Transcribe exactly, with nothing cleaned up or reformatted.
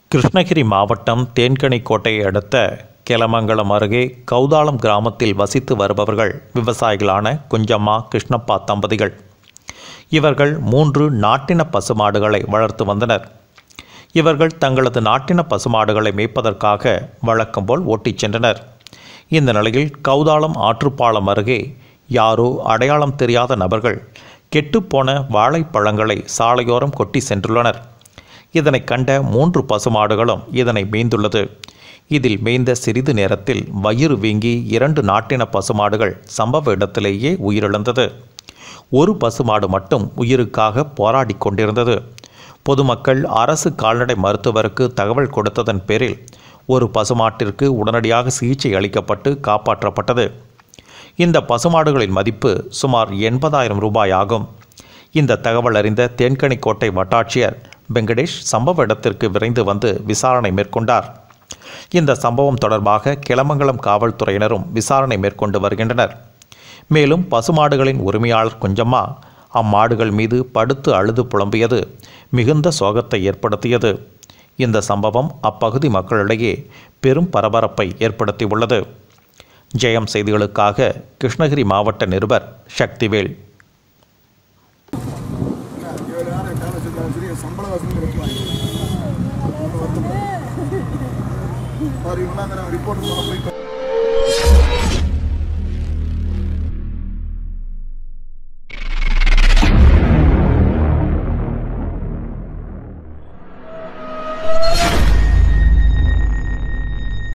கிருஷ்ணகிரி மாவட்டம் தேன்கனிக்கோட்டையை அடுத்த கெலமங்கலம் அருகே கௌதாளம் கிராமத்தில் வசித்து வருபவர்கள் விவசாயிகளான குஞ்சம்மா கிருஷ்ணப்பா தம்பதிகள். இவர்கள் மூன்று நாட்டின பசுமாடுகளை வளர்த்து வந்தனர். இவர்கள் தங்களது நாட்டின பசுமாடுகளை மேய்ப்பதற்காக வழக்கம் போல் ஓட்டிச் சென்றனர். இந்த நிலையில் கௌதாளம் ஆற்றுப்பாலம் அருகே யாரோ அடையாளம் தெரியாத நபர்கள் கெட்டுப்போன வாழைப்பழங்களை சாலையோரம் கொட்டி சென்றுள்ளனர். இதனை கண்ட மூன்று பசுமாடுகளும் இதனை மேய்ந்துள்ளது. இதில் மேய்ந்த சிறிது நேரத்தில் வயிறு வீங்கி இரண்டு நாட்டின பசுமாடுகள் சம்பவ இடத்திலேயே உயிரிழந்தது. ஒரு பசுமாடு மட்டும் உயிருக்காக போராடி கொண்டிருந்தது. பொதுமக்கள் அரசு கால்நடை மருத்துவருக்கு தகவல் கொடுத்ததன் பேரில் ஒரு பசுமாட்டிற்கு உடனடியாக சிகிச்சை அளிக்கப்பட்டு காப்பாற்றப்பட்டது. இந்த பசுமாடுகளின் மதிப்பு சுமார் எண்பதாயிரம் ரூபாய் ஆகும். இந்த தகவல் அறிந்த தேன்கனிக்கோட்டை வட்டாட்சியர் வெங்கடேஷ் சம்பவ இடத்திற்கு விரைந்து வந்து விசாரணை மேற்கொண்டார். இந்த சம்பவம் தொடர்பாக கெலமங்கலம் காவல்துறையினரும் விசாரணை மேற்கொண்டு வருகின்றனர். மேலும் பசுமாடுகளின் உரிமையாளர் குஞ்சம்மா அம்மாடுகள் மீது படுத்து அழுது புலம்பியது மிகுந்த சோகத்தை ஏற்படுத்தியது. இந்த சம்பவம் அப்பகுதி மக்களிடையே பெரும் பரபரப்பை ஏற்படுத்தியுள்ளது. ஜெயம் செய்திகளுக்காக கிருஷ்ணகிரி மாவட்ட நிருபர் சக்திவேல். சம்பள வசதி ரிப்போர்ட்